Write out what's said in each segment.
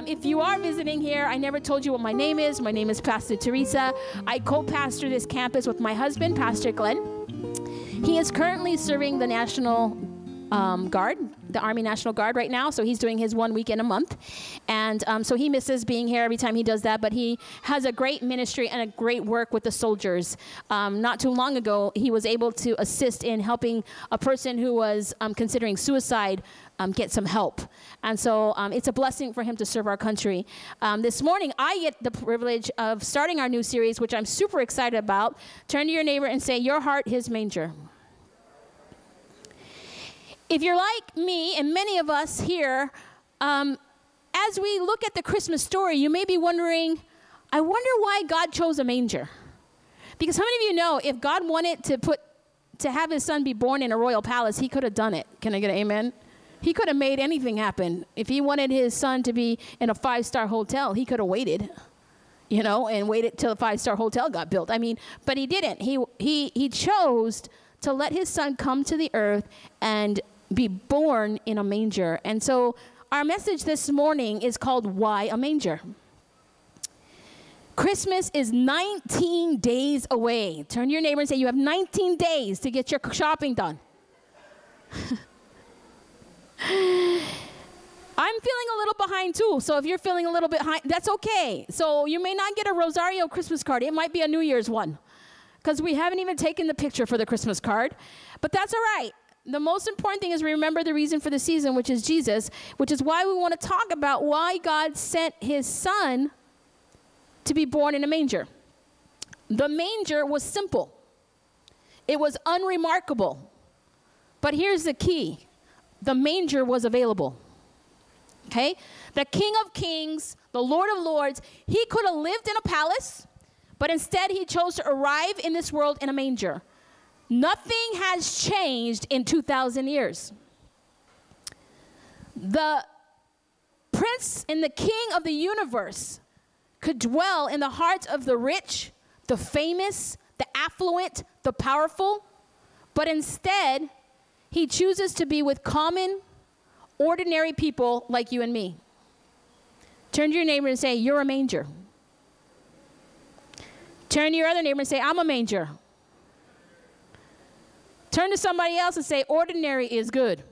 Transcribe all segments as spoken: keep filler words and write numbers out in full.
Um, if you are visiting here, I never told you what my name is. My name is Pastor Theresa. I co-pastor this campus with my husband, Pastor Glenn. He is currently serving the National um, Guard, the Army National Guard right now. So he's doing his one weekend a month. And um, so he misses being here every time he does that. But he has a great ministry and a great work with the soldiers. Um, not too long ago, he was able to assist in helping a person who was um, considering suicide um, get some help. And so um, it's a blessing for him to serve our country. Um, this morning, I get the privilege of starting our new series, which I'm super excited about. Turn to your neighbor and say, your heart, his manger. If you're like me and many of us here, um, as we look at the Christmas story, you may be wondering, I wonder why God chose a manger. Because how many of you know if God wanted to put, to have his son be born in a royal palace, he could have done it. Can I get an amen? He could have made anything happen. If he wanted his son to be in a five-star hotel, he could have waited, you know, and waited till the five-star hotel got built. I mean, but he didn't. He, he, he chose to let his son come to the earth and be born in a manger. And so our message this morning is called Why a Manger? Christmas is nineteen days away. Turn to your neighbor and say, you have nineteen days to get your shopping done. I'm feeling a little behind too. So if you're feeling a little bit behind, that's okay. So you may not get a Rosario Christmas card. It might be a New Year's one because we haven't even taken the picture for the Christmas card. But that's all right. The most important thing is remember the reason for the season, which is Jesus, which is why we want to talk about why God sent his son to be born in a manger. The manger was simple. It was unremarkable. But here's the key. The manger was available. Okay? The King of Kings, the Lord of Lords, he could have lived in a palace, but instead he chose to arrive in this world in a manger. Nothing has changed in two thousand years. The Prince and the King of the universe could dwell in the hearts of the rich, the famous, the affluent, the powerful, but instead, he chooses to be with common, ordinary people like you and me. Turn to your neighbor and say, you're a manger. Turn to your other neighbor and say, I'm a manger. Turn to somebody else and say, ordinary is good.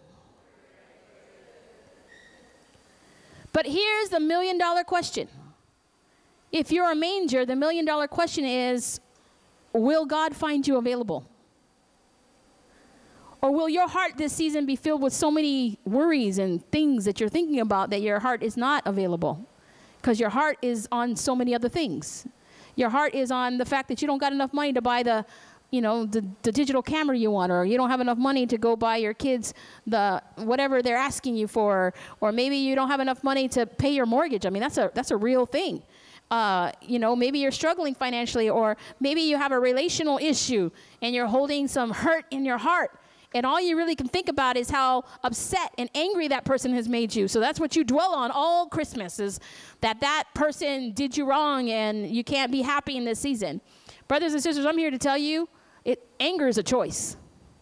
But here's the million dollar question. If you're a manger, the million dollar question is, will God find you available? Or will your heart this season be filled with so many worries and things that you're thinking about that your heart is not available? Because your heart is on so many other things. Your heart is on the fact that you don't got enough money to buy the, you know, the, the digital camera you want, or you don't have enough money to go buy your kids the whatever they're asking you for, or maybe you don't have enough money to pay your mortgage. I mean, that's a that's a real thing. Uh, you know, maybe you're struggling financially, or maybe you have a relational issue and you're holding some hurt in your heart. And all you really can think about is how upset and angry that person has made you. So that's what you dwell on all Christmas, is that that person did you wrong and you can't be happy in this season. Brothers and sisters, I'm here to tell you, it, anger is a choice.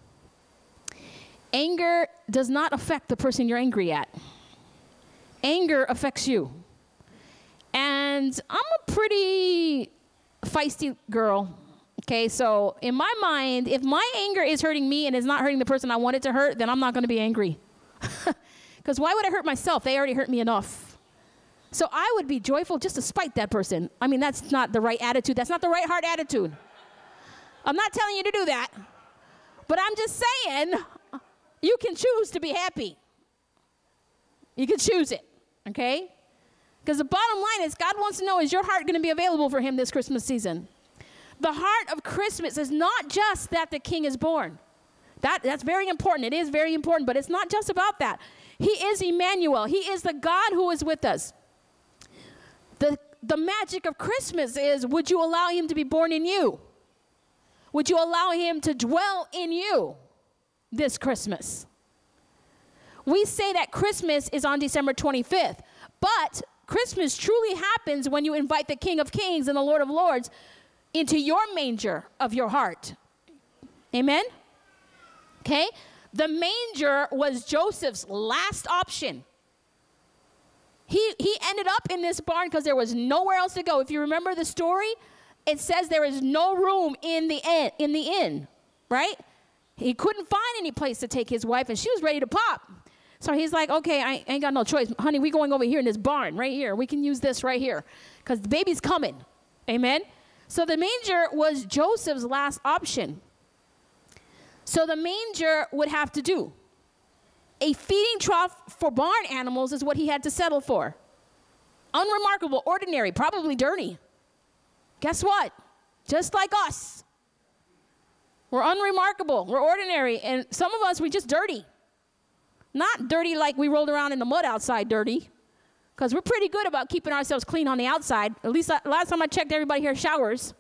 Anger does not affect the person you're angry at. Anger affects you. And I'm a pretty feisty girl. Okay, so in my mind, if my anger is hurting me and is not hurting the person I want it to hurt, then I'm not going to be angry. Because why would I hurt myself? They already hurt me enough. So I would be joyful just to spite that person. I mean, that's not the right attitude. That's not the right heart attitude. I'm not telling you to do that. But I'm just saying, you can choose to be happy. You can choose it, okay? Because the bottom line is God wants to know, is your heart going to be available for him this Christmas season? The heart of Christmas is not just that the king is born. That, that's very important. It is very important, but it's not just about that. He is Emmanuel. He is the God who is with us. The, the magic of Christmas is, would you allow him to be born in you? Would you allow him to dwell in you this Christmas? We say that Christmas is on December twenty-fifth, but Christmas truly happens when you invite the King of Kings and the Lord of Lords into your manger of your heart. Amen? Okay? The manger was Joseph's last option. He, he ended up in this barn because there was nowhere else to go. If you remember the story, it says there is no room in the inn, in the inn, right? He couldn't find any place to take his wife, and she was ready to pop. So he's like, okay, I ain't got no choice. Honey, we going over here in this barn right here. We can use this right here because the baby's coming. Amen? So the manger was Joseph's last option. So the manger would have to do. A feeding trough for barn animals is what he had to settle for. Unremarkable, ordinary, probably dirty. Guess what? Just like us. We're unremarkable. We're ordinary. And some of us, we're just dirty. Not dirty like we rolled around in the mud outside dirty. Because we're pretty good about keeping ourselves clean on the outside. At least last time I checked, everybody here showers.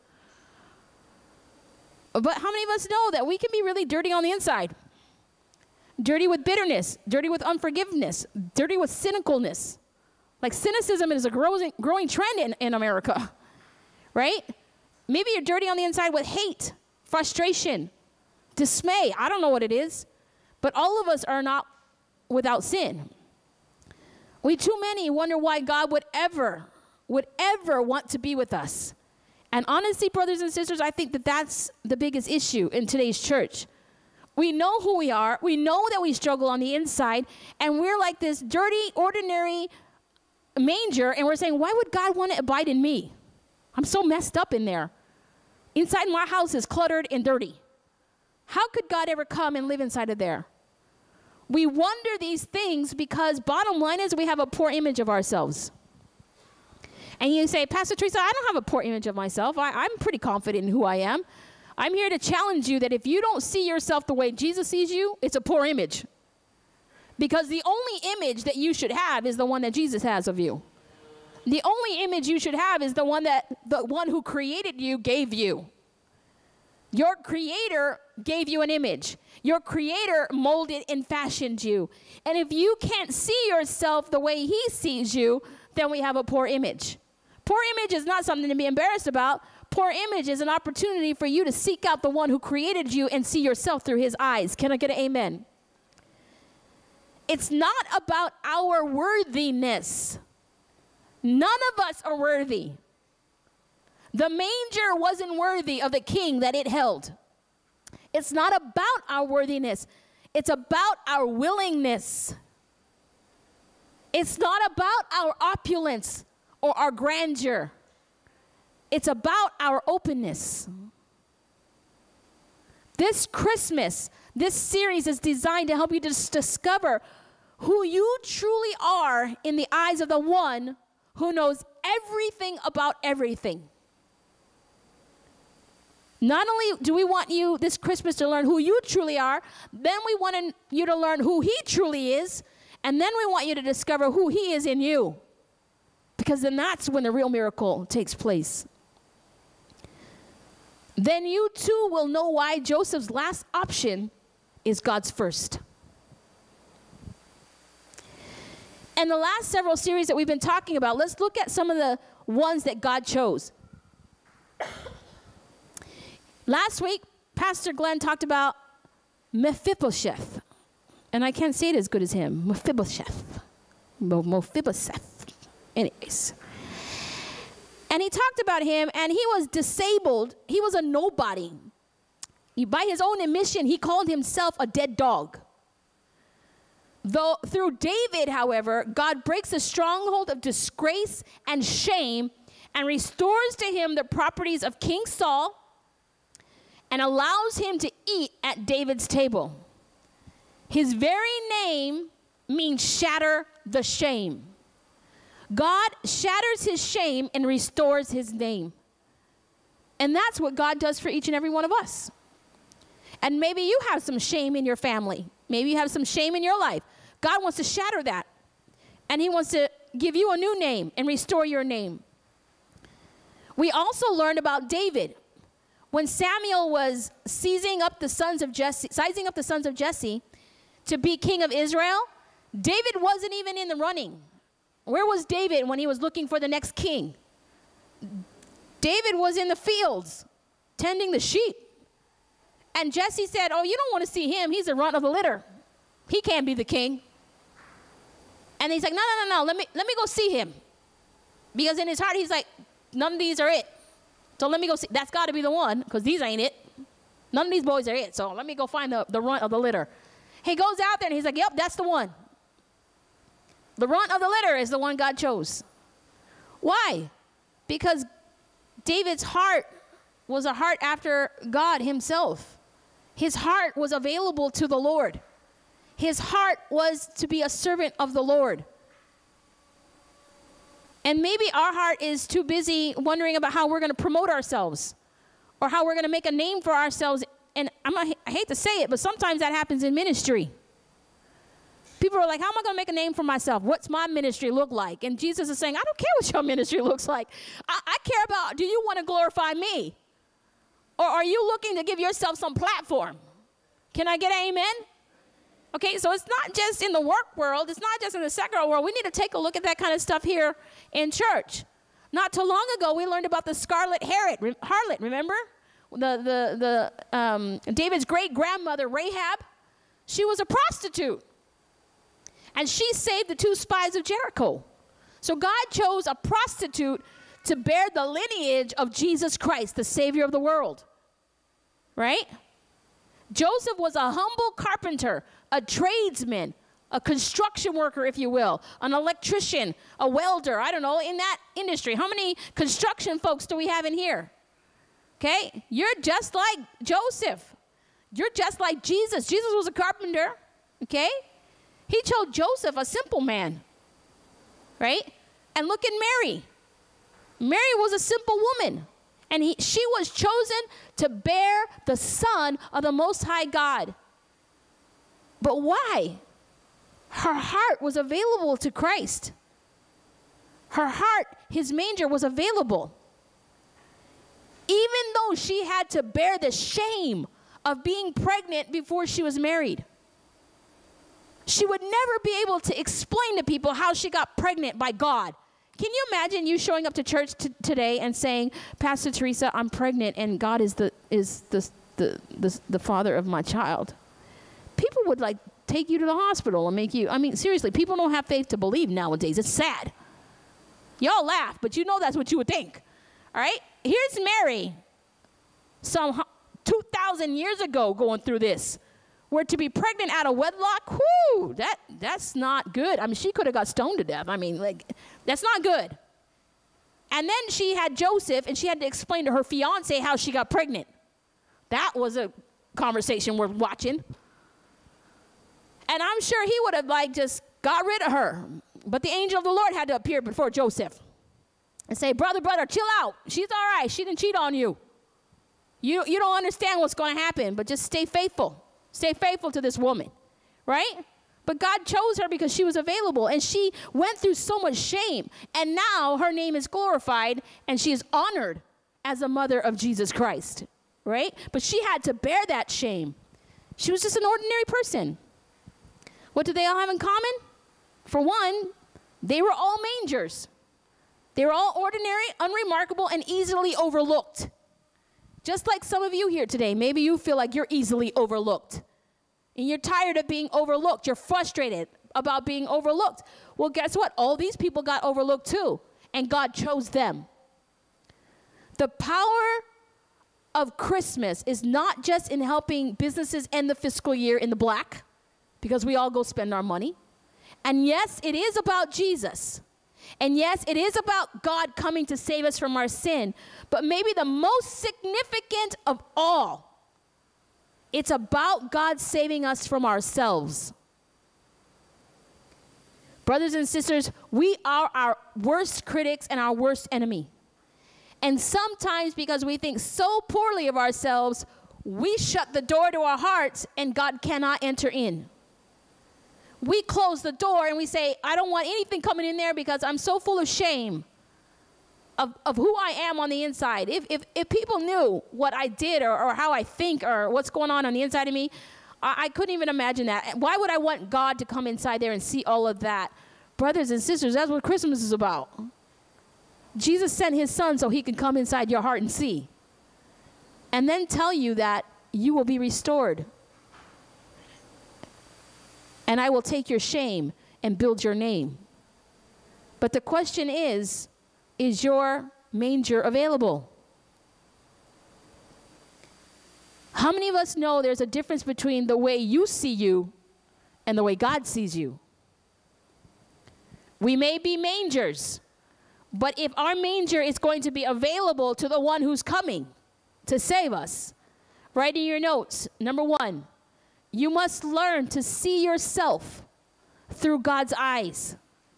But how many of us know that we can be really dirty on the inside? Dirty with bitterness. Dirty with unforgiveness. Dirty with cynicalness. Like cynicism is a growing, growing trend in, in America. Right? Maybe you're dirty on the inside with hate, frustration, dismay. I don't know what it is. But all of us are not without sin. We too many wonder why God would ever, would ever want to be with us. And honestly, brothers and sisters, I think that that's the biggest issue in today's church. We know who we are. We know that we struggle on the inside. And we're like this dirty, ordinary manger. And we're saying, why would God want to abide in me? I'm so messed up in there. Inside my house is cluttered and dirty. How could God ever come and live inside of there? We wonder these things because bottom line is we have a poor image of ourselves. And you say, Pastor Theresa, I don't have a poor image of myself. I, I'm pretty confident in who I am. I'm here to challenge you that if you don't see yourself the way Jesus sees you, it's a poor image. Because the only image that you should have is the one that Jesus has of you. The only image you should have is the one that the one who created you gave you. Your creator gave you an image. Your creator molded and fashioned you. And if you can't see yourself the way he sees you, then we have a poor image. Poor image is not something to be embarrassed about. Poor image is an opportunity for you to seek out the one who created you and see yourself through his eyes. Can I get an amen? It's not about our worthiness. None of us are worthy. The manger wasn't worthy of the king that it held. It's not about our worthiness. It's about our willingness. It's not about our opulence or our grandeur. It's about our openness. This Christmas, this series is designed to help you to just discover who you truly are in the eyes of the one who knows everything about everything. Not only do we want you this Christmas to learn who you truly are, then we want you to learn who he truly is, and then we want you to discover who he is in you. Because then that's when the real miracle takes place. Then you too will know why Joseph's last option is God's first. And the last several series that we've been talking about, let's look at some of the ones that God chose. Last week, Pastor Glenn talked about Mephibosheth. And I can't say it as good as him. Mephibosheth. Mephibosheth. Anyways. And he talked about him, and he was disabled. He was a nobody. He, by his own admission, he called himself a dead dog. Though through David, however, God breaks the stronghold of disgrace and shame and restores to him the properties of King Saul and allows him to eat at David's table. His very name means shatter the shame. God shatters his shame and restores his name. And that's what God does for each and every one of us. And maybe you have some shame in your family. Maybe you have some shame in your life. God wants to shatter that. And he wants to give you a new name and restore your name. We also learned about David. When Samuel was seizing up the sons of Jesse, sizing up the sons of Jesse to be king of Israel, David wasn't even in the running. Where was David when he was looking for the next king? David was in the fields tending the sheep. And Jesse said, oh, you don't want to see him. He's the runt of the litter. He can't be the king. And he's like, no, no, no, no, let me, let me go see him. Because in his heart, he's like, none of these are it. So let me go see. That's got to be the one, because these ain't it. None of these boys are it. So let me go find the, the runt of the litter. He goes out there and he's like, yep, that's the one. The runt of the litter is the one God chose. Why? Because David's heart was a heart after God himself. His heart was available to the Lord. His heart was to be a servant of the Lord. And maybe our heart is too busy wondering about how we're going to promote ourselves or how we're going to make a name for ourselves. And I'm not, I hate to say it, but sometimes that happens in ministry. People are like, how am I going to make a name for myself? What's my ministry look like? And Jesus is saying, I don't care what your ministry looks like. I, I care about, do you want to glorify me? Or are you looking to give yourself some platform? Can I get an amen? Okay, so it's not just in the work world. It's not just in the secular world. We need to take a look at that kind of stuff here in church. Not too long ago, we learned about the scarlet harlot, remember? The, the, the, um, David's great-grandmother, Rahab, she was a prostitute. And she saved the two spies of Jericho. So God chose a prostitute to bear the lineage of Jesus Christ, the Savior of the world. Right? Joseph was a humble carpenter, a tradesman, a construction worker, if you will, an electrician, a welder, I don't know, in that industry. How many construction folks do we have in here? Okay? You're just like Joseph. You're just like Jesus. Jesus was a carpenter. Okay? He chose Joseph, a simple man. Right? And look at Mary. Mary was a simple woman. And he, she was chosen to bear the Son of the Most High God. But why? Her heart was available to Christ. Her heart, his manger, was available. Even though she had to bear the shame of being pregnant before she was married. She would never be able to explain to people how she got pregnant by God. Can you imagine you showing up to church t- today and saying, Pastor Theresa, I'm pregnant and God is the is the, the the the father of my child? People would like take you to the hospital and make you, I mean, seriously, people don't have faith to believe nowadays. It's sad. Y'all laugh, but you know that's what you would think. All right? Here's Mary, some two thousand years ago going through this. Where to be pregnant out of wedlock, whoo, that, that's not good. I mean, she could have got stoned to death. I mean, like, that's not good. And then she had Joseph, and she had to explain to her fiance how she got pregnant. That was a conversation worth watching. And I'm sure he would have, like, just got rid of her. But the angel of the Lord had to appear before Joseph and say, brother, brother, chill out. She's all right. She didn't cheat on you. You, you don't understand what's going to happen, but just stay faithful. Stay faithful to this woman, right? But God chose her because she was available, and she went through so much shame, and now her name is glorified, and she is honored as a mother of Jesus Christ, right? But she had to bear that shame. She was just an ordinary person. What did they all have in common? For one, they were all mangers. They were all ordinary, unremarkable, and easily overlooked. Just like some of you here today, maybe you feel like you're easily overlooked. And you're tired of being overlooked. You're frustrated about being overlooked. Well, guess what? All these people got overlooked too. And God chose them. The power of Christmas is not just in helping businesses end the fiscal year in the black, because we all go spend our money. And yes, it is about Jesus. And yes, it is about God coming to save us from our sin. But maybe the most significant of all, it's about God saving us from ourselves. Brothers and sisters, we are our worst critics and our worst enemy. And sometimes because we think so poorly of ourselves, we shut the door to our hearts and God cannot enter in. We close the door and we say, I don't want anything coming in there because I'm so full of shame of, of who I am on the inside. If, if, if people knew what I did or, or how I think or what's going on on the inside of me, I, I couldn't even imagine that. Why would I want God to come inside there and see all of that? Brothers and sisters, that's what Christmas is about. Jesus sent his son so he can come inside your heart and see. And then tell you that you will be restored. And I will take your shame and build your name. But the question is, is your manger available? How many of us know there's a difference between the way you see you and the way God sees you? We may be mangers, but if our manger is going to be available to the one who's coming to save us, write in your notes, number one, you must learn to see yourself through God's eyes.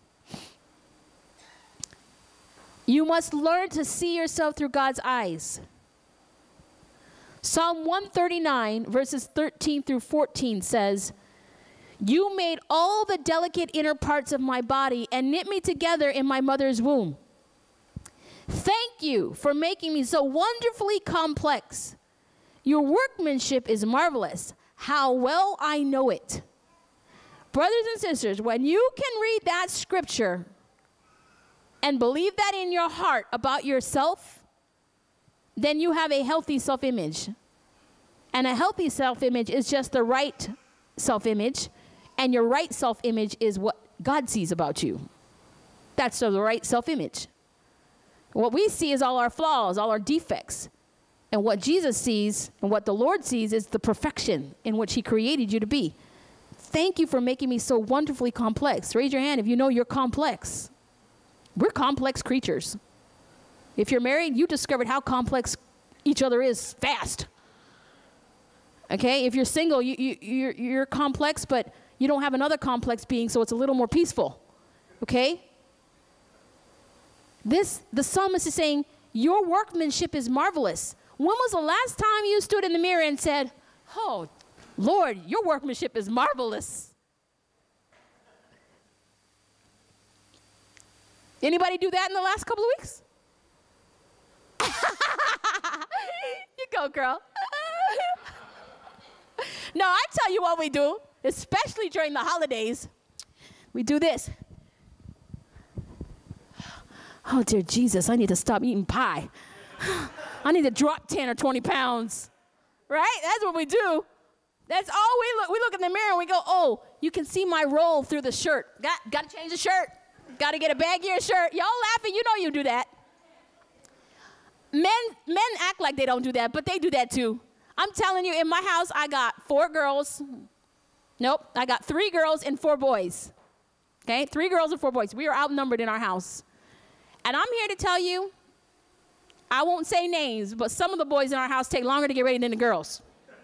You must learn to see yourself through God's eyes. Psalm one thirty-nine, verses thirteen through fourteen says, you made all the delicate inner parts of my body and knit me together in my mother's womb. Thank you for making me so wonderfully complex. Your workmanship is marvelous. How well I know it. Brothers and sisters, when you can read that scripture and believe that in your heart about yourself, then you have a healthy self-image. And a healthy self-image is just the right self-image. And your right self-image is what God sees about you. That's the right self-image. What we see is all our flaws, all our defects. And what Jesus sees and what the Lord sees is the perfection in which he created you to be. Thank you for making me so wonderfully complex. Raise your hand if you know you're complex. We're complex creatures. If you're married, you discovered how complex each other is fast. Okay? If you're single, you, you, you're, you're complex, but you don't have another complex being, so it's a little more peaceful. Okay? This, the psalmist is saying, your workmanship is marvelous. When was the last time you stood in the mirror and said, oh, Lord, your workmanship is marvelous? Anybody do that in the last couple of weeks? You go, girl. No, I tell you what we do, especially during the holidays. We do this. Oh, dear Jesus, I need to stop eating pie. I need to drop ten or twenty pounds. Right? That's what we do. That's all we look. We look in the mirror and we go, oh, you can see my roll through the shirt. Got, got to change the shirt. Got to get a baggier shirt. Y'all laughing. You know you do that. Men, men act like they don't do that, but they do that too. I'm telling you, in my house, I got four girls. Nope, I got three girls and four boys. Okay, three girls and four boys. We are outnumbered in our house. And I'm here to tell you, I won't say names, but some of the boys in our house take longer to get ready than the girls.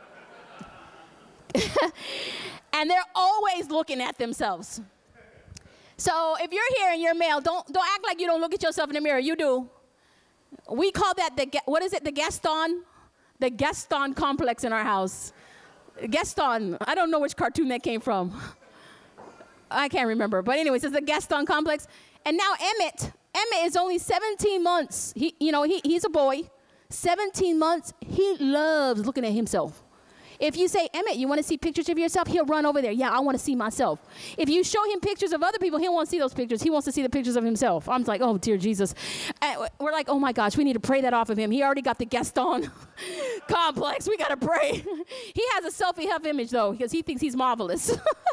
And they're always looking at themselves. So if you're here and you're male, don't, don't act like you don't look at yourself in the mirror. You do. We call that the, what is it, the Gaston? The Gaston complex in our house. Gaston, I don't know which cartoon that came from. I can't remember. But anyways, it's the Gaston complex. And now Emmett, Emmett is only seventeen months. He, you know, he, he's a boy. seventeen months, he loves looking at himself. If you say, Emmett, you want to see pictures of yourself? He'll run over there. Yeah, I want to see myself. If you show him pictures of other people, he won't see those pictures. He wants to see the pictures of himself. I'm like, oh, dear Jesus. And we're like, oh, my gosh, we need to pray that off of him. He already got the Gaston complex. We got to pray. He has a selfie-health image, though, because he thinks he's marvelous.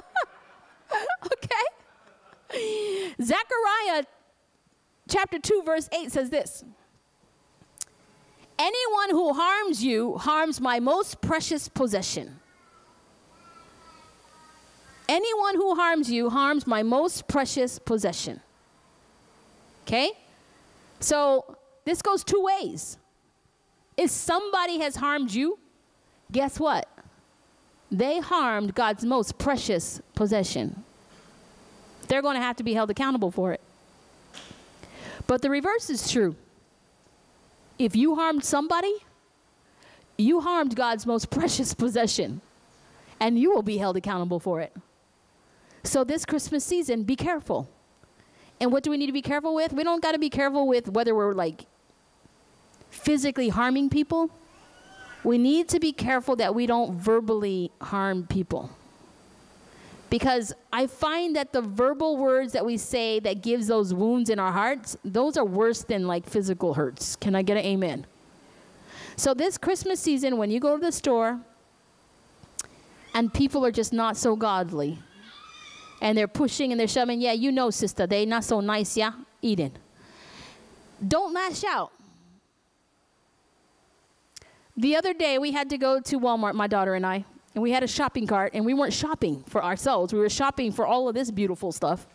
Okay? Zechariah chapter two, verse eight says this. Anyone who harms you harms my most precious possession. Anyone who harms you harms my most precious possession. Okay? So this goes two ways. If somebody has harmed you, guess what? They harmed God's most precious possession. They're going to have to be held accountable for it. But the reverse is true. If you harmed somebody, you harmed God's most precious possession, and you will be held accountable for it. So this Christmas season, be careful. And what do we need to be careful with? We don't got to be careful with whether we're like physically harming people. We need to be careful that we don't verbally harm people. Because I find that the verbal words that we say that gives those wounds in our hearts, those are worse than like physical hurts. Can I get an amen? So this Christmas season, when you go to the store and people are just not so godly, and they're pushing and they're shoving. Yeah, you know, sister, they not so nice, yeah, eating. Don't lash out. The other day, we had to go to Walmart, my daughter and I, and we had a shopping cart, and we weren't shopping for ourselves. We were shopping for all of this beautiful stuff.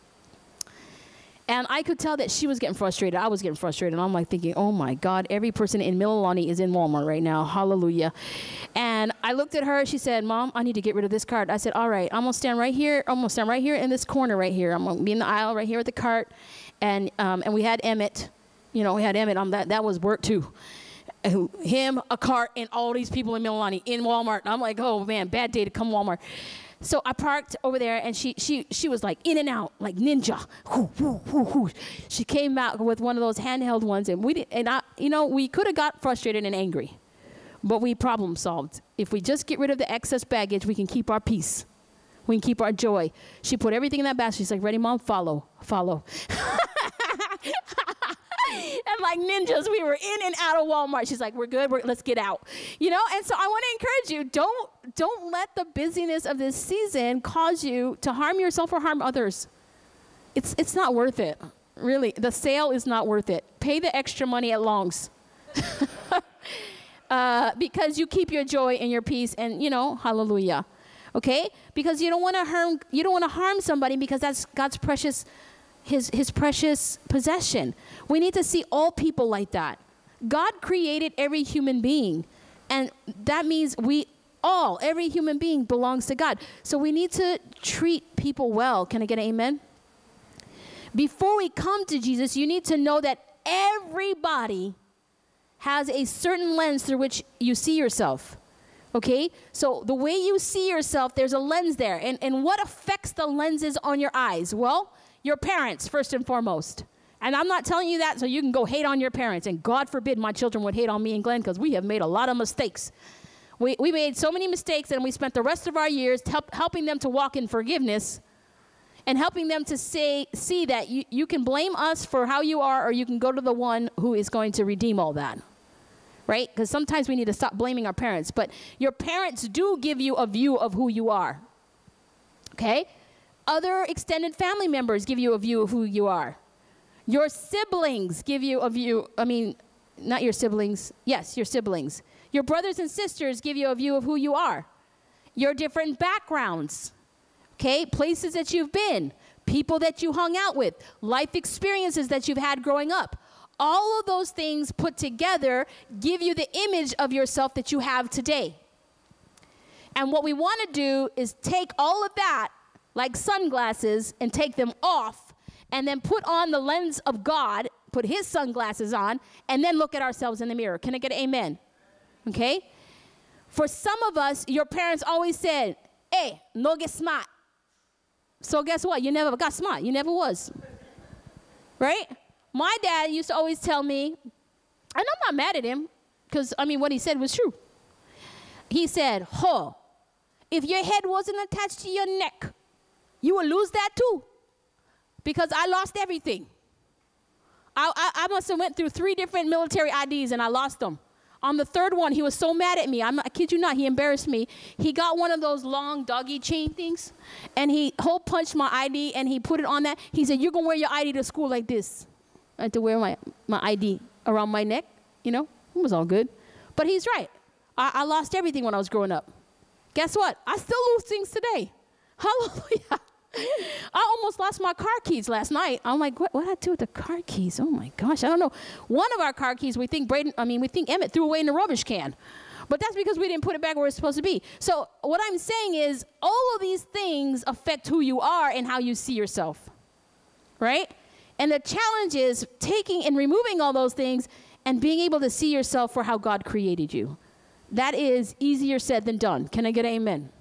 And I could tell that she was getting frustrated. I was getting frustrated. And I'm like thinking, oh, my God, every person in Mililani is in Walmart right now. Hallelujah. And I looked at her. She said, Mom, I need to get rid of this cart. I said, all right, I'm going to stand right here. I'm going to stand right here in this corner right here. I'm going to be in the aisle right here with the cart. And um, and we had Emmett. You know, we had Emmett. Um, that, that was work, too. Him, a cart, and all these people in Mililani in Walmart. And I'm like, oh, man, bad day to come Walmart. So I parked over there, and she she she was like in and out, like ninja. Hoo, hoo, hoo, hoo. She came out with one of those handheld ones, and we did, and I, you know, we could have got frustrated and angry, but we problem solved. If we just get rid of the excess baggage, we can keep our peace. We can keep our joy. She put everything in that basket. She's like, ready, Mom? Follow, follow. And like ninjas, we were in and out of Walmart. She's like, we're good. We're, let's get out. You know, and so I want to encourage you, don't, don't let the busyness of this season cause you to harm yourself or harm others. It's, it's not worth it. Really, the sale is not worth it. Pay the extra money at Long's. uh, because you keep your joy and your peace and, you know, hallelujah. Okay? Because you don't want to harm, you don't want to harm somebody because that's God's precious His, his precious possession. We need to see all people like that. God created every human being. And that means we all, every human being belongs to God. So we need to treat people well. Can I get an amen? Before we come to Jesus, you need to know that everybody has a certain lens through which you see yourself. Okay? So the way you see yourself, there's a lens there. And, and what affects the lenses on your eyes? Well, your parents, first and foremost. And I'm not telling you that so you can go hate on your parents. And God forbid my children would hate on me and Glenn because we have made a lot of mistakes. We, we made so many mistakes, and we spent the rest of our years help, helping them to walk in forgiveness and helping them to say, see that you, you can blame us for how you are, or you can go to the one who is going to redeem all that. Right? Because sometimes we need to stop blaming our parents. But your parents do give you a view of who you are. Okay? Other extended family members give you a view of who you are. Your siblings give you a view, I mean, not your siblings. Yes, your siblings. Your brothers and sisters give you a view of who you are. Your different backgrounds, okay? Places that you've been, people that you hung out with, life experiences that you've had growing up. All of those things put together give you the image of yourself that you have today. And what we want to do is take all of that like sunglasses and take them off and then put on the lens of God, put his sunglasses on, and then look at ourselves in the mirror. Can I get an amen? Okay? For some of us, your parents always said, hey, no get smart. So guess what? You never got smart. You never was. Right? My dad used to always tell me, and I'm not mad at him, because, I mean, what he said was true. He said, ho, if your head wasn't attached to your neck, you will lose that too, because I lost everything. I, I, I must have went through three different military I Ds, and I lost them. On the third one, he was so mad at me. I'm not, I kid you not, he embarrassed me. He got one of those long doggy chain things, and he hole punched my I D, and he put it on that. He said, you're going to wear your I D to school like this. I had to wear my, my I D around my neck, you know. It was all good. But he's right. I, I lost everything when I was growing up. Guess what? I still lose things today. Hallelujah. I almost lost my car keys last night. I'm like, what, what did I do with the car keys? Oh, my gosh. I don't know. One of our car keys, we think Braden, I mean, we think Emmett threw away in the rubbish can. But that's because we didn't put it back where it's supposed to be. So what I'm saying is all of these things affect who you are and how you see yourself. Right? And the challenge is taking and removing all those things and being able to see yourself for how God created you. That is easier said than done. Can I get an amen?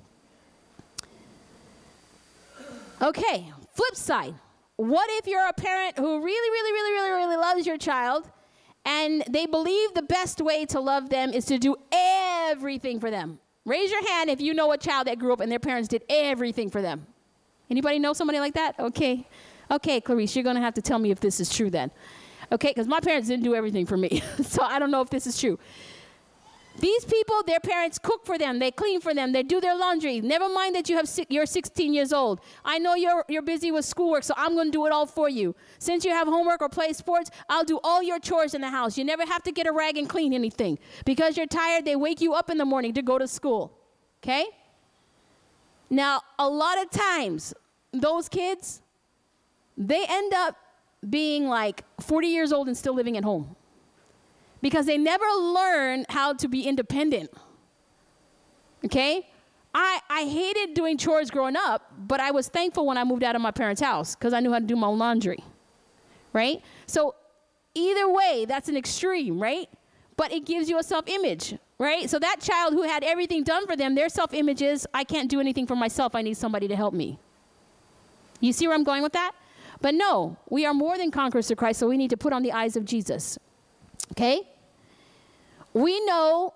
Okay, flip side. What if you're a parent who really, really, really, really, really loves your child, and they believe the best way to love them is to do everything for them? Raise your hand if you know a child that grew up and their parents did everything for them. Anybody know somebody like that? Okay. Okay, Clarice, you're going to have to tell me if this is true then. Okay, because my parents didn't do everything for me, so I don't know if this is true. These people, their parents cook for them. They clean for them. They do their laundry. Never mind that you have si- you're sixteen years old. I know you're, you're busy with schoolwork, so I'm going to do it all for you. Since you have homework or play sports, I'll do all your chores in the house. You never have to get a rag and clean anything. Because you're tired, they wake you up in the morning to go to school. Okay? Now, a lot of times, those kids, they end up being like forty years old and still living at home. Because they never learn how to be independent. Okay? I, I hated doing chores growing up, but I was thankful when I moved out of my parents' house because I knew how to do my own laundry. Right? So either way, that's an extreme, right? But it gives you a self-image, right? So that child who had everything done for them, their self-image is, I can't do anything for myself. I need somebody to help me. You see where I'm going with that? But no, we are more than conquerors through Christ, so we need to put on the eyes of Jesus. Okay? We know,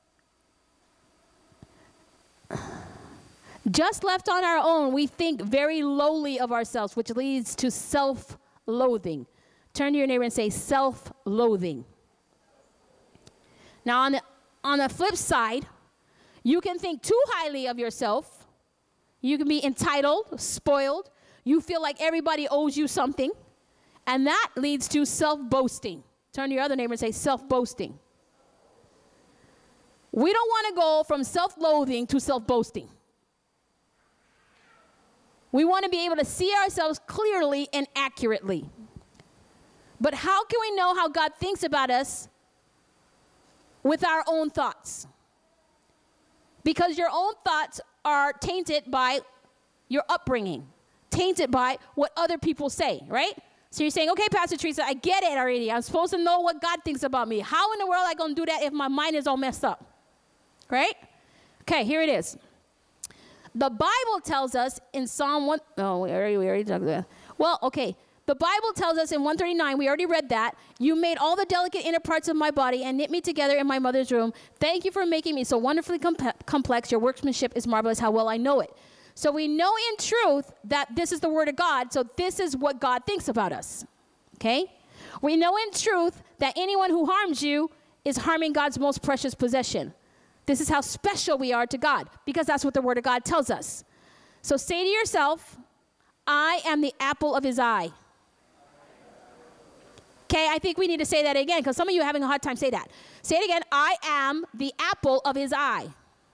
just left on our own, we think very lowly of ourselves, which leads to self-loathing. Turn to your neighbor and say, self-loathing. Now, on the, on the flip side, you can think too highly of yourself. You can be entitled, spoiled. You feel like everybody owes you something. And that leads to self-boasting. Turn to your other neighbor and say, self-boasting. We don't want to go from self-loathing to self-boasting. We want to be able to see ourselves clearly and accurately. But how can we know how God thinks about us with our own thoughts? Because your own thoughts are tainted by your upbringing, tainted by what other people say, right? So you're saying, okay, Pastor Theresa, I get it already. I'm supposed to know what God thinks about me. How in the world am I going to do that if my mind is all messed up? Right? Okay, here it is. The Bible tells us in Psalm one, oh, we already, we already talked about that. Well, okay. The Bible tells us in one thirty-nine, we already read that, you made all the delicate inner parts of my body and knit me together in my mother's womb. Thank you for making me so wonderfully comp- complex. Your workmanship is marvelous. How well I know it. So we know in truth that this is the word of God, so this is what God thinks about us, okay? We know in truth that anyone who harms you is harming God's most precious possession. This is how special we are to God, because that's what the word of God tells us. So say to yourself, I am the apple of his eye. Okay, I think we need to say that again, because some of you are having a hard time say that. Say it again, I am the apple of his eye.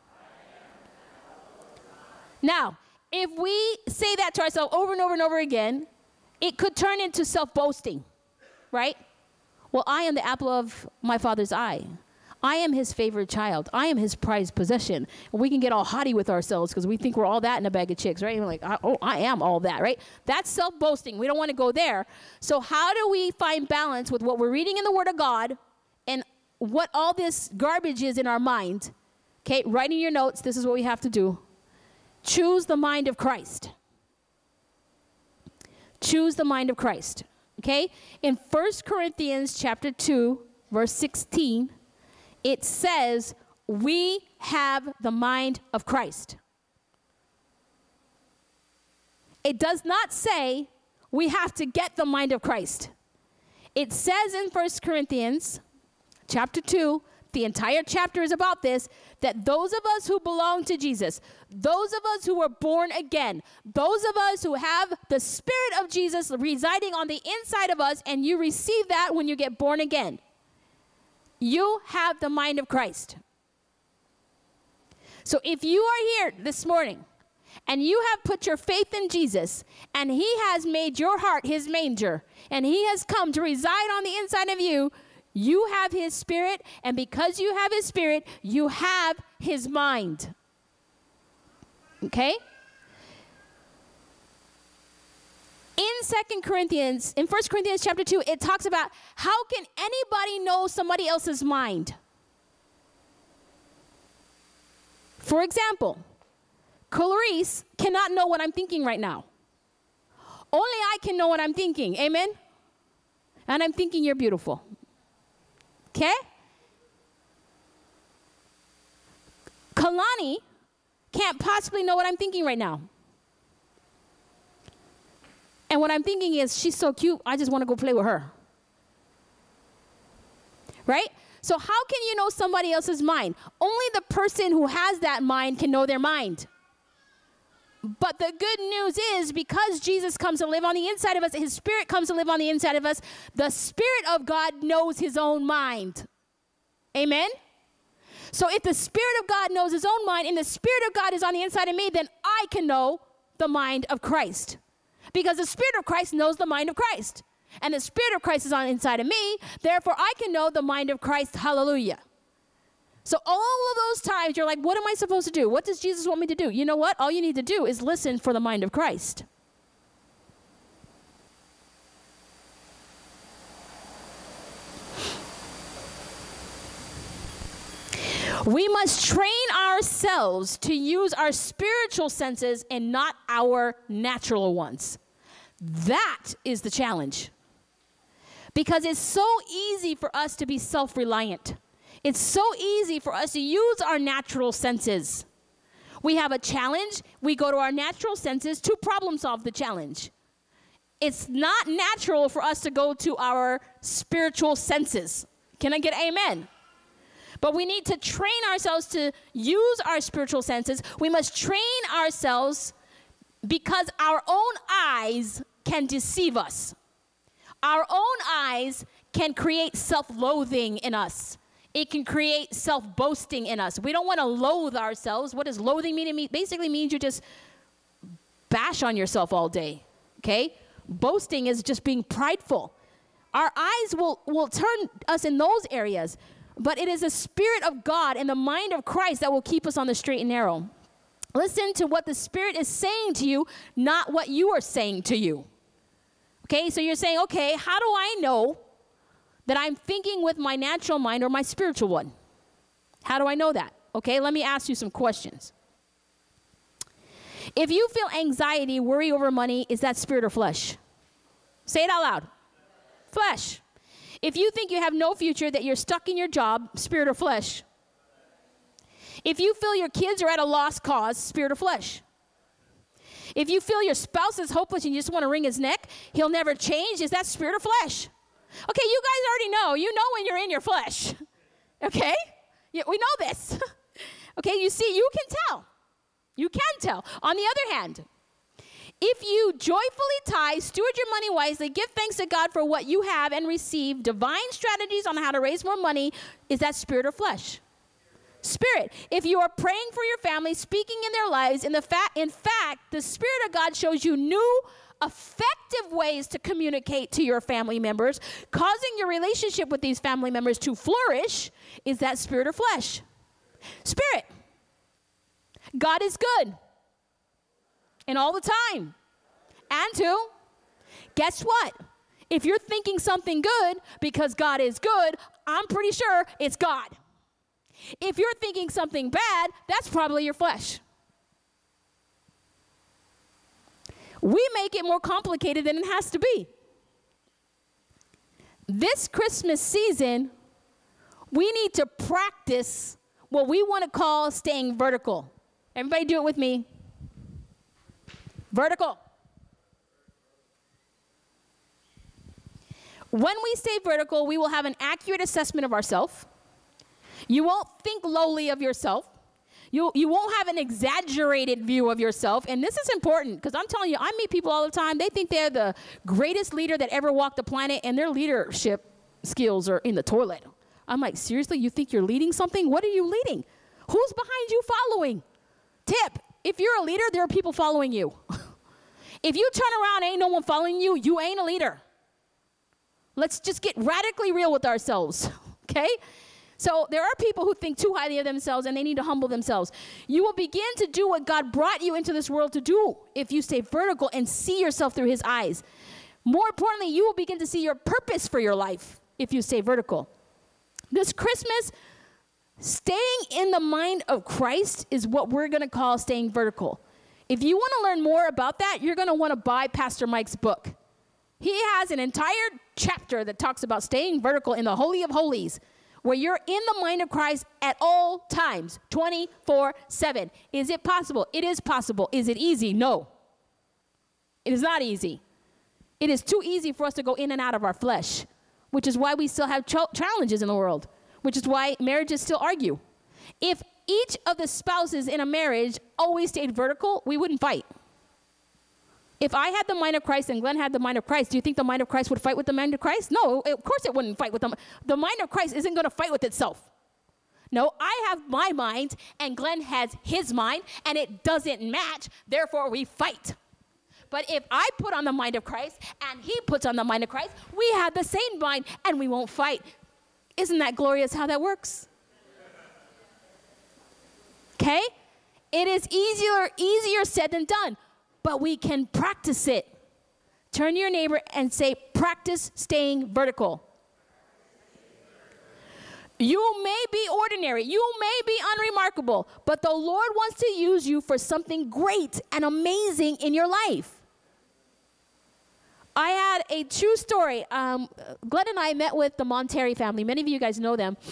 Now, if we say that to ourselves over and over and over again, it could turn into self-boasting, right? Well, I am the apple of my Father's eye. I am his favorite child. I am his prized possession. And we can get all haughty with ourselves because we think we're all that in a bag of chicks, right? And we're like, oh, I am all that, right? That's self-boasting. We don't want to go there. So how do we find balance with what we're reading in the Word of God and what all this garbage is in our mind? Okay, writing your notes, this is what we have to do. Choose the mind of Christ. Choose the mind of Christ. Okay? In First Corinthians chapter two, verse sixteen, it says, we have the mind of Christ. It does not say we have to get the mind of Christ. It says in First Corinthians chapter two, the entire chapter is about this, that those of us who belong to Jesus, those of us who were born again, those of us who have the Spirit of Jesus residing on the inside of us, and you receive that when you get born again, you have the mind of Christ. So if you are here this morning and you have put your faith in Jesus and he has made your heart his manger and he has come to reside on the inside of you, you have his Spirit, and because you have his Spirit, you have his mind. Okay? In Second Corinthians, in First Corinthians chapter two, it talks about how can anybody know somebody else's mind? For example, Clarice cannot know what I'm thinking right now. Only I can know what I'm thinking. Amen? And I'm thinking you're beautiful. Okay? Kalani can't possibly know what I'm thinking right now. And what I'm thinking is, she's so cute, I just want to go play with her. Right? So how can you know somebody else's mind? Only the person who has that mind can know their mind. But the good news is, because Jesus comes to live on the inside of us, his Spirit comes to live on the inside of us, the Spirit of God knows his own mind. Amen? So if the Spirit of God knows his own mind and the Spirit of God is on the inside of me, then I can know the mind of Christ. Because the Spirit of Christ knows the mind of Christ. And the Spirit of Christ is on the inside of me, therefore I can know the mind of Christ. Hallelujah. So all of those times you're like, what am I supposed to do? What does Jesus want me to do? You know what? All you need to do is listen for the mind of Christ. We must train ourselves to use our spiritual senses and not our natural ones. That is the challenge. Because it's so easy for us to be self-reliant. It's so easy for us to use our natural senses. We have a challenge. We go to our natural senses to problem solve the challenge. It's not natural for us to go to our spiritual senses. Can I get amen? But we need to train ourselves to use our spiritual senses. We must train ourselves because our own eyes can deceive us. Our own eyes can create self-loathing in us. It can create self-boasting in us. We don't want to loathe ourselves. What does loathing mean? It mean, basically means you just bash on yourself all day, okay? Boasting is just being prideful. Our eyes will, will turn us in those areas, but it is the Spirit of God and the mind of Christ that will keep us on the straight and narrow. Listen to what the Spirit is saying to you, not what you are saying to you. Okay, so you're saying, okay, how do I know that I'm thinking with my natural mind or my spiritual one? How do I know that? Okay, let me ask you some questions. If you feel anxiety, worry over money, is that spirit or flesh? Say it out loud. Flesh. If you think you have no future, that you're stuck in your job, spirit or flesh? If you feel your kids are at a lost cause, spirit or flesh? If you feel your spouse is hopeless and you just want to wring his neck, he'll never change, is that spirit or flesh? Okay, you guys already know. You know when you're in your flesh. Okay? Yeah, we know this. Okay, you see, you can tell. You can tell. On the other hand, if you joyfully tithe, steward your money wisely, give thanks to God for what you have, and receive divine strategies on how to raise more money, is that spirit or flesh? Spirit. If you are praying for your family, speaking in their lives, in, the fa- in fact, the Spirit of God shows you new, effective ways to communicate to your family members, causing your relationship with these family members to flourish, is that spirit or flesh? Spirit. God is good. And all the time. And two, guess what? If you're thinking something good because God is good, I'm pretty sure it's God. If you're thinking something bad, that's probably your flesh. We make it more complicated than it has to be. This Christmas season, we need to practice what we want to call staying vertical. Everybody do it with me. Vertical. When we stay vertical, we will have an accurate assessment of ourselves. You won't think lowly of yourself. You, you won't have an exaggerated view of yourself. And this is important because I'm telling you, I meet people all the time. They think they're the greatest leader that ever walked the planet, and their leadership skills are in the toilet. I'm like, seriously, you think you're leading something? What are you leading? Who's behind you following? Tip, if you're a leader, there are people following you. If you turn around, ain't no one following you, you ain't a leader. Let's just get radically real with ourselves, okay? So there are people who think too highly of themselves, and they need to humble themselves. You will begin to do what God brought you into this world to do if you stay vertical and see yourself through his eyes. More importantly, you will begin to see your purpose for your life if you stay vertical. This Christmas, staying in the mind of Christ is what we're going to call staying vertical. If you want to learn more about that, you're going to want to buy Pastor Mike's book. He has an entire chapter that talks about staying vertical in the Holy of Holies, where you're in the mind of Christ at all times, twenty-four seven. Is it possible? It is possible. Is it easy? No. It is not easy. It is too easy for us to go in and out of our flesh, which is why we still have ch- challenges in the world. which is why marriages still argue. If each of the spouses in a marriage always stayed vertical, we wouldn't fight. If I had the mind of Christ and Glenn had the mind of Christ, do you think the mind of Christ would fight with the mind of Christ? No, of course it wouldn't fight with them. The mind of Christ isn't going to fight with itself. No, I have my mind and Glenn has his mind and it doesn't match, therefore we fight. But if I put on the mind of Christ and he puts on the mind of Christ, we have the same mind and we won't fight. Isn't that glorious how that works? Okay? It is easier, easier said than done, but we can practice it. Turn to your neighbor and say, practice staying vertical. You may be ordinary, you may be unremarkable, but the Lord wants to use you for something great and amazing in your life. I had a true story. Um, Glenn and I met with the Manger family. Many of you guys know them.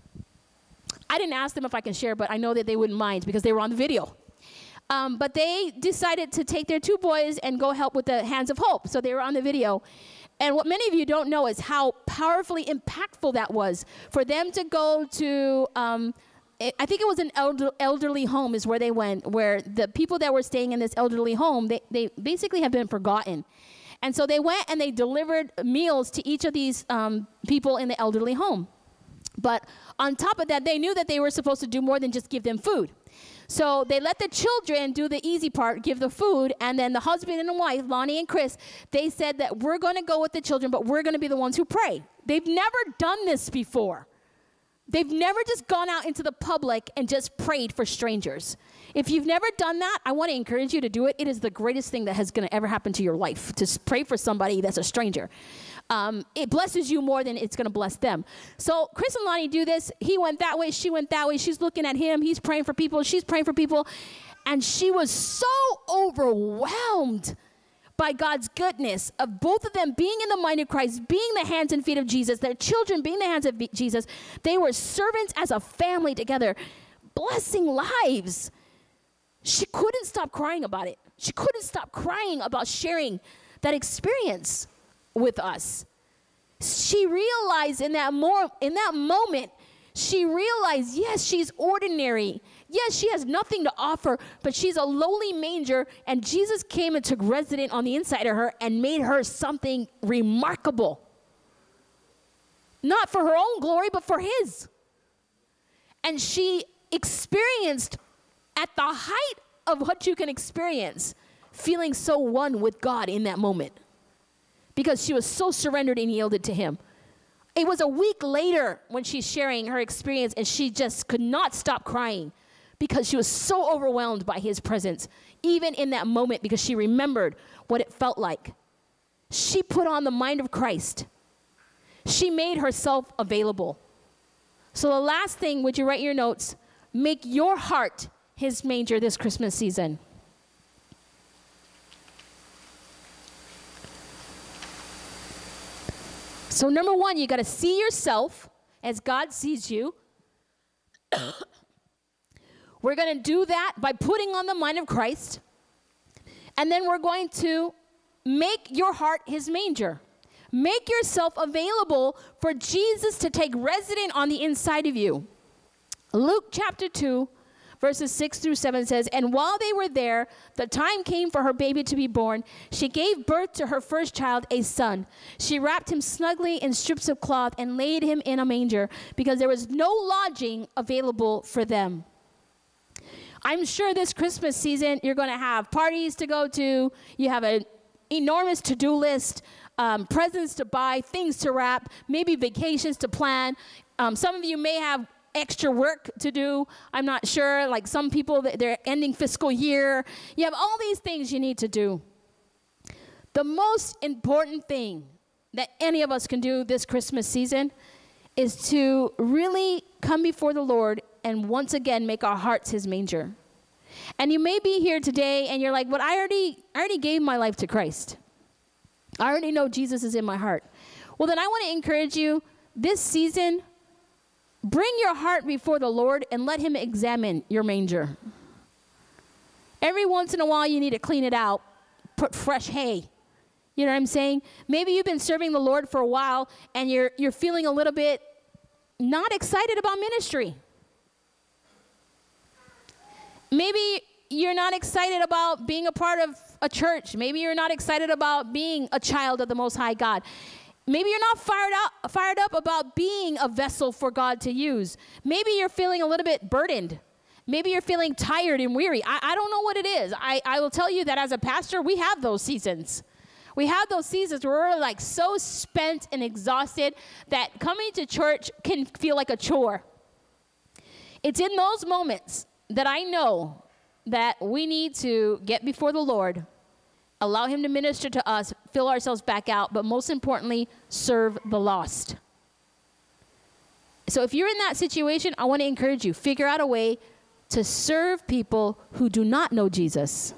I didn't ask them if I can share, but I know that they wouldn't mind because they were on the video. Um, but they decided to take their two boys and go help with the Hands of Hope. So they were on the video. And what many of you don't know is how powerfully impactful that was for them to go to, um, I think it was an elder, elderly home is where they went, where the people that were staying in this elderly home, they, they basically have been forgotten. And so they went and they delivered meals to each of these um, people in the elderly home. But on top of that, they knew that they were supposed to do more than just give them food. So they let the children do the easy part, give the food, and then the husband and the wife, Lonnie and Chris, they said that we're going to go with the children, but we're going to be the ones who pray. They've never done this before. They've never just gone out into the public and just prayed for strangers. If you've never done that, I want to encourage you to do it. It is the greatest thing that has going to ever happen to your life, to pray for somebody that's a stranger. Um, it blesses you more than it's going to bless them. So Chris and Lonnie do this. He went that way. She went that way. She's looking at him. He's praying for people. She's praying for people. And she was so overwhelmed by God's goodness of both of them being in the mind of Christ, being the hands and feet of Jesus, their children being the hands of Jesus. They were servants as a family together, blessing lives. She couldn't stop crying about it. She couldn't stop crying about sharing that experience with us. She realized in that more in that moment, she realized, yes, she's ordinary. Yes, she has nothing to offer, but she's a lowly manger, and Jesus came and took resident on the inside of her and made her something remarkable. Not for her own glory, but for his. And she experienced at the height of what you can experience, feeling so one with God in that moment, because she was so surrendered and yielded to him. It was a week later when she's sharing her experience, and she just could not stop crying because she was so overwhelmed by his presence, even in that moment, because she remembered what it felt like. She put on the mind of Christ. She made herself available. So the last thing, would you write your notes? Make your heart his manger this Christmas season. So number one, you got to see yourself as God sees you. We're going to do that by putting on the mind of Christ. And then we're going to make your heart his manger. Make yourself available for Jesus to take resident on the inside of you. Luke chapter two, verses six through seven says, and while they were there, the time came for her baby to be born. She gave birth to her first child, a son. She wrapped him snugly in strips of cloth and laid him in a manger because there was no lodging available for them. I'm sure this Christmas season, you're going to have parties to go to. You have an enormous to-do list, um, presents to buy, things to wrap, maybe vacations to plan. Um, some of you may have extra work to do. I'm not sure. Like some people, they're ending fiscal year. You have all these things you need to do. The most important thing that any of us can do this Christmas season is to really come before the Lord and once again make our hearts his manger. And you may be here today and you're like, but I already, I already gave my life to Christ. I already know Jesus is in my heart. Well, then I want to encourage you this season, bring your heart before the Lord and let him examine your manger. Every once in a while, you need to clean it out, put fresh hay. You know what I'm saying? Maybe you've been serving the Lord for a while and you're, you're feeling a little bit not excited about ministry. Maybe you're not excited about being a part of a church. Maybe you're not excited about being a child of the Most High God. Maybe you're not fired up, fired up about being a vessel for God to use. Maybe you're feeling a little bit burdened. Maybe you're feeling tired and weary. I, I don't know what it is. I, I will tell you that as a pastor, we have those seasons. We have those seasons where we're like so spent and exhausted that coming to church can feel like a chore. It's in those moments that I know that we need to get before the Lord, allow him to minister to us, fill ourselves back out, but most importantly, serve the lost. So if you're in that situation, I want to encourage you, figure out a way to serve people who do not know Jesus.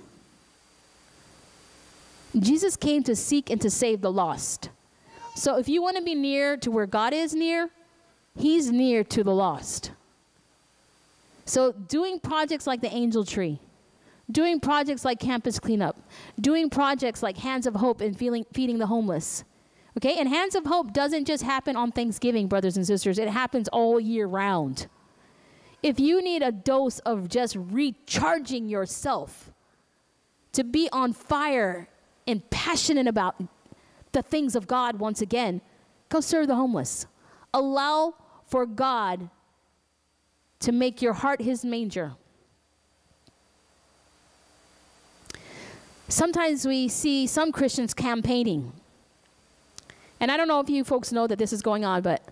Jesus came to seek and to save the lost. So if you want to be near to where God is near, he's near to the lost. So doing projects like the Angel Tree, doing projects like Campus Cleanup, doing projects like Hands of Hope and feeling, feeding the homeless. Okay, and Hands of Hope doesn't just happen on Thanksgiving, brothers and sisters. It happens all year round. If you need a dose of just recharging yourself to be on fire and passionate about the things of God once again, go serve the homeless. Allow for God to make your heart his manger. Sometimes we see some Christians campaigning. And I don't know if you folks know that this is going on, but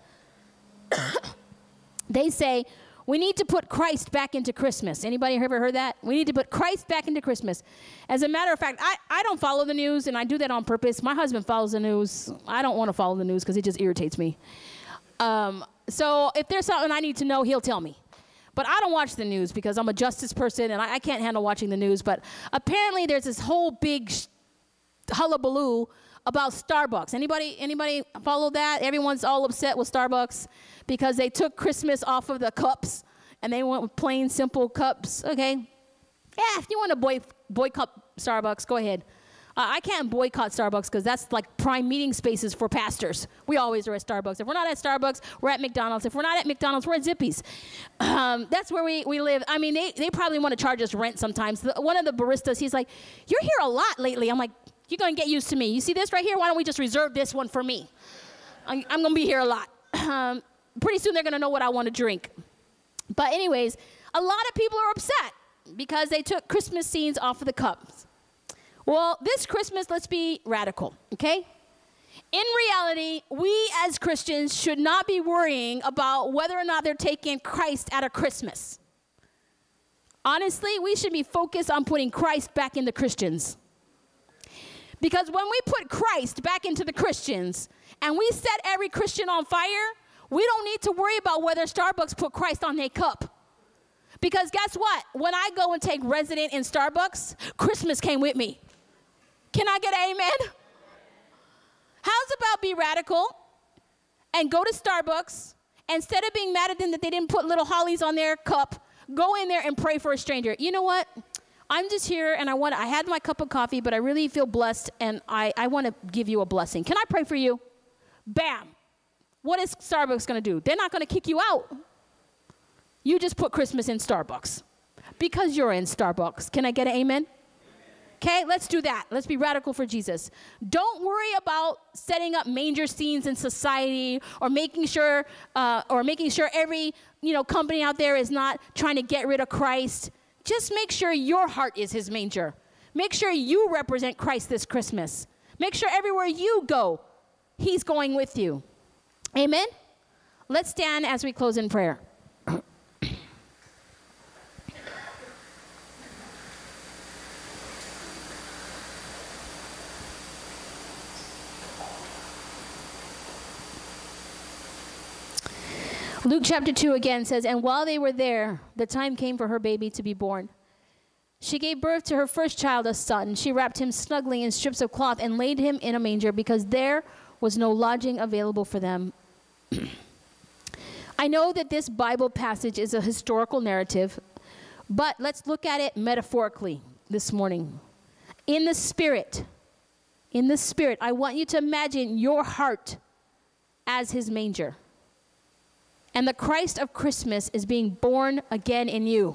they say, we need to put Christ back into Christmas. Anybody ever heard that? We need to put Christ back into Christmas. As a matter of fact, I, I don't follow the news, and I do that on purpose. My husband follows the news. I don't want to follow the news because it just irritates me. Um, so if there's something I need to know, he'll tell me. But I don't watch the news because I'm a justice person, and I, I can't handle watching the news. But apparently there's this whole big sh- hullabaloo about Starbucks. Anybody, anybody follow that? Everyone's all upset with Starbucks because they took Christmas off of the cups and they went with plain, simple cups. Okay. Yeah, if you want to boy, boycott Starbucks, go ahead. Uh, I can't boycott Starbucks because that's like prime meeting spaces for pastors. We always are at Starbucks. If we're not at Starbucks, we're at McDonald's. If we're not at McDonald's, we're at Zippy's. Um, that's where we, we live. I mean, they, they probably want to charge us rent sometimes. The, one of the baristas, he's like, you're here a lot lately. I'm like, you're going to get used to me. You see this right here? Why don't we just reserve this one for me? I'm, I'm going to be here a lot. Um, pretty soon they're going to know what I want to drink. But anyways, a lot of people are upset because they took Christmas scenes off of the cups. Well, this Christmas, let's be radical, okay? In reality, we as Christians should not be worrying about whether or not they're taking Christ out of Christmas. Honestly, we should be focused on putting Christ back in the Christians. Because when we put Christ back into the Christians and we set every Christian on fire, we don't need to worry about whether Starbucks put Christ on their cup. Because guess what? When I go and take resident in Starbucks, Christmas came with me. Can I get an amen? How's about be radical and go to Starbucks, instead of being mad at them that they didn't put little hollies on their cup, go in there and pray for a stranger. You know what? I'm just here and I want I had my cup of coffee, but I really feel blessed and I, I want to give you a blessing. Can I pray for you? Bam. What is Starbucks going to do? They're not going to kick you out. You just put Christmas in Starbucks because you're in Starbucks. Can I get an amen? Okay, let's do that. Let's be radical for Jesus. Don't worry about setting up manger scenes in society or making sure uh, or making sure every you know company out there is not trying to get rid of Christ. Just make sure your heart is his manger. Make sure you represent Christ this Christmas. Make sure everywhere you go, he's going with you. Amen? Let's stand as we close in prayer. Luke chapter two again says, and while they were there, the time came for her baby to be born. She gave birth to her first child, a son. She wrapped him snugly in strips of cloth and laid him in a manger because there was no lodging available for them. I know that this Bible passage is a historical narrative, but let's look at it metaphorically this morning. In the spirit, in the spirit, I want you to imagine your heart as his manger. And the Christ of Christmas is being born again in you.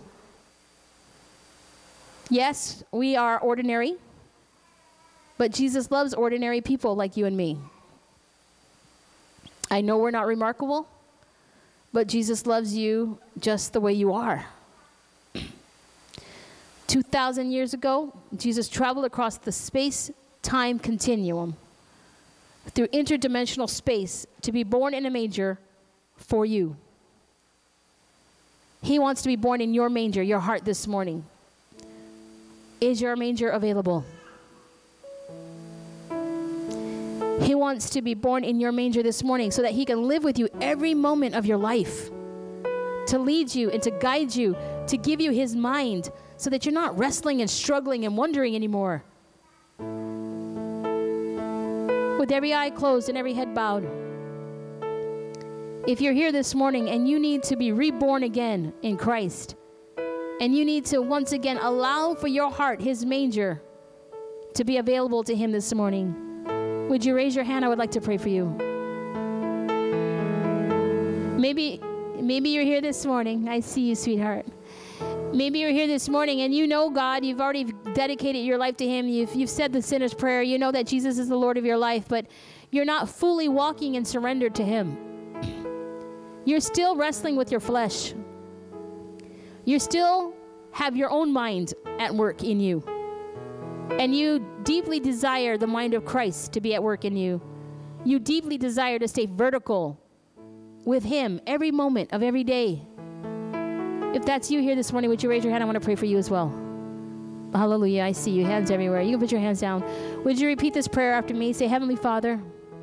Yes, we are ordinary, but Jesus loves ordinary people like you and me. I know we're not remarkable, but Jesus loves you just the way you are. two thousand years ago, Jesus traveled across the space-time continuum through interdimensional space to be born in a manger for you. He wants to be born in your manger, your heart this morning. Is your manger available? He wants to be born in your manger this morning so that he can live with you every moment of your life, to lead you and to guide you, to give you his mind so that you're not wrestling and struggling and wondering anymore. With every eye closed and every head bowed, if you're here this morning and you need to be reborn again in Christ, and you need to once again allow for your heart, his manger, to be available to him this morning, would you raise your hand? I would like to pray for you. Maybe, maybe you're here this morning. I see you, sweetheart. Maybe you're here this morning and you know God. You've already dedicated your life to him. You've, you've said the sinner's prayer. You know that Jesus is the Lord of your life, but you're not fully walking in surrender to him. You're still wrestling with your flesh. You still have your own mind at work in you. And you deeply desire the mind of Christ to be at work in you. You deeply desire to stay vertical with him every moment of every day. If that's you here this morning, would you raise your hand? I want to pray for you as well. Hallelujah. I see you. Hands everywhere. You can put your hands down. Would you repeat this prayer after me? Say, Heavenly Father,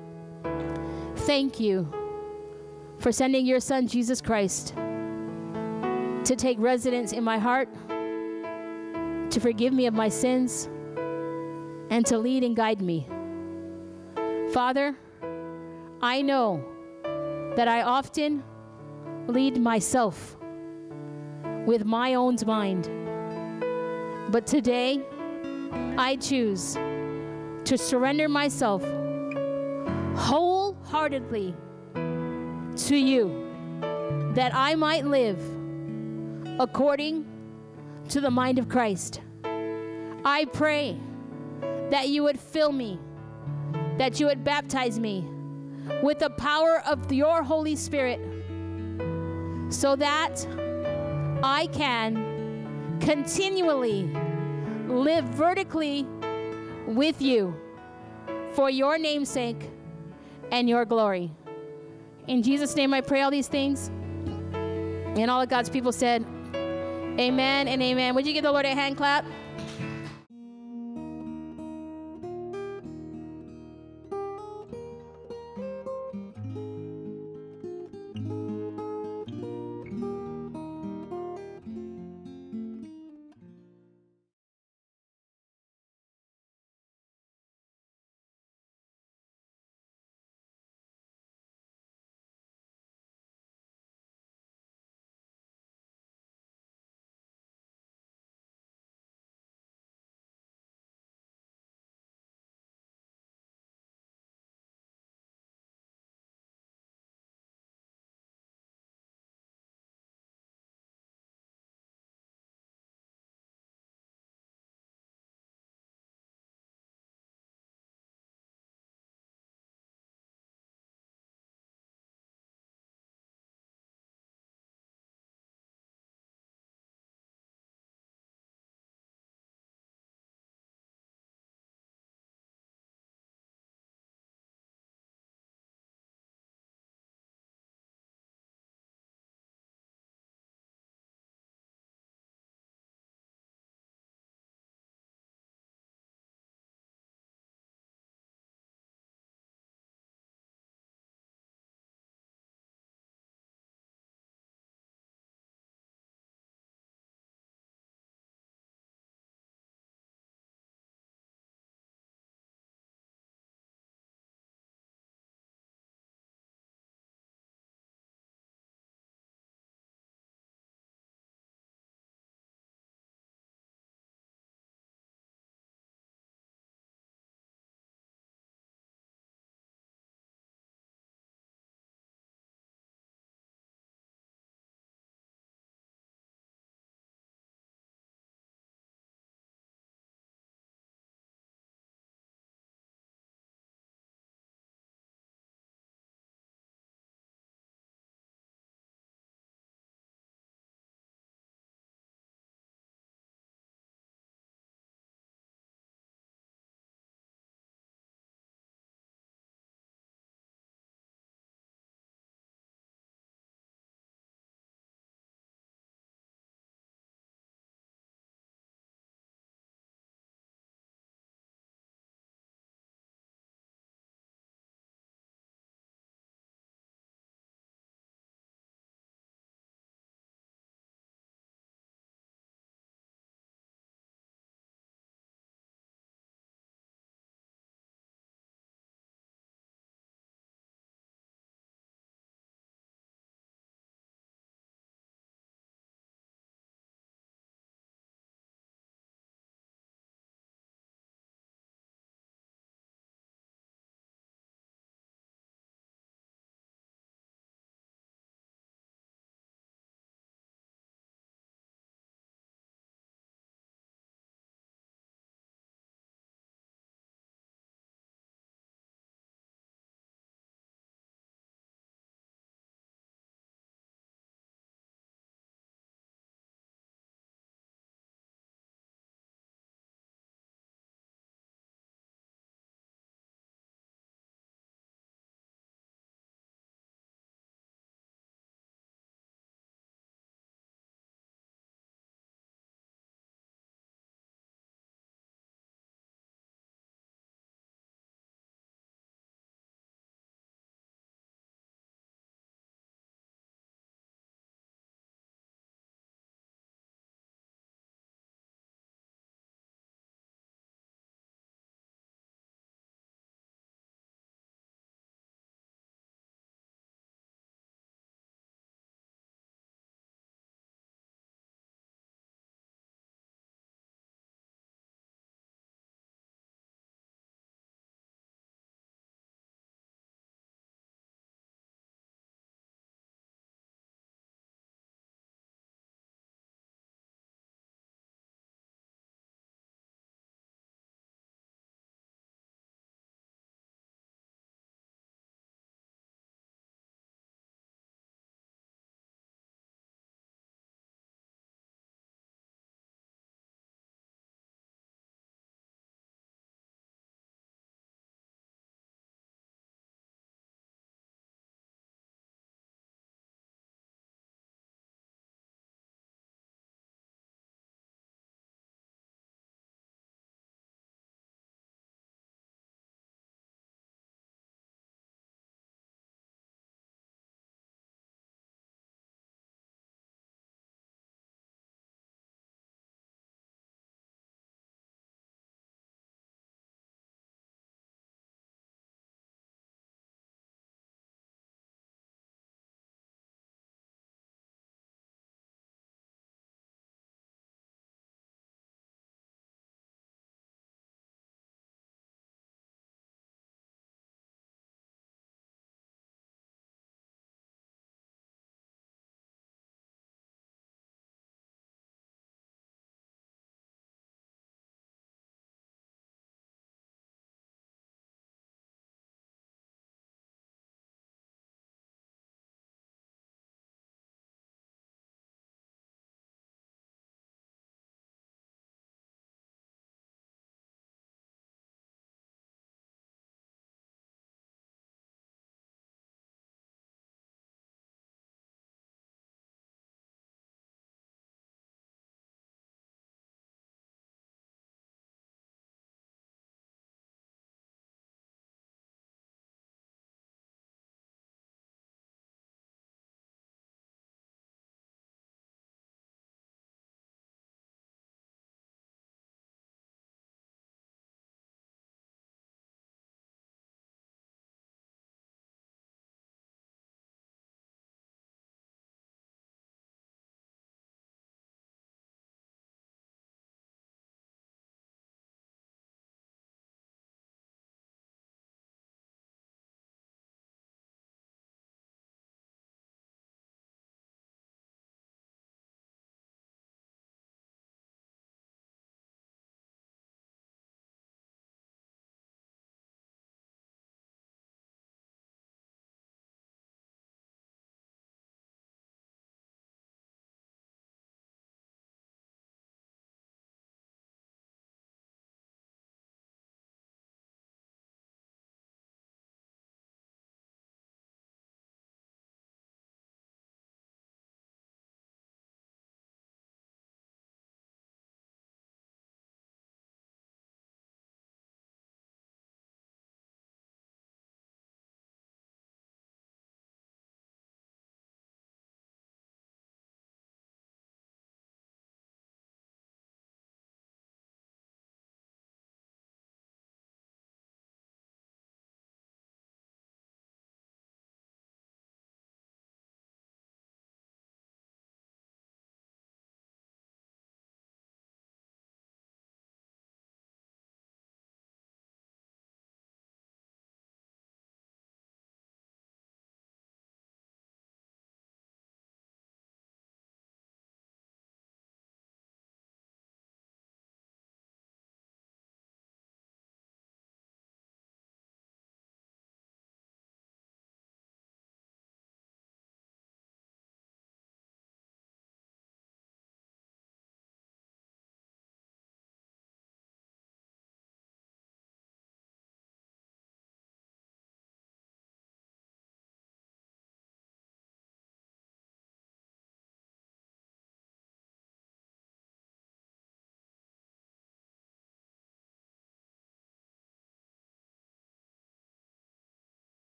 thank you for sending your son, Jesus Christ, to take residence in my heart, to forgive me of my sins, and to lead and guide me. Father, I know that I often lead myself with my own mind. But today, I choose to surrender myself wholeheartedly to you, that I might live according to the mind of Christ. I pray that you would fill me, that you would baptize me with the power of your Holy Spirit, so that I can continually live vertically with you for your name's sake and your glory. In Jesus' name I pray all these things. And all of God's people said, amen and amen. Would you give the Lord a hand clap?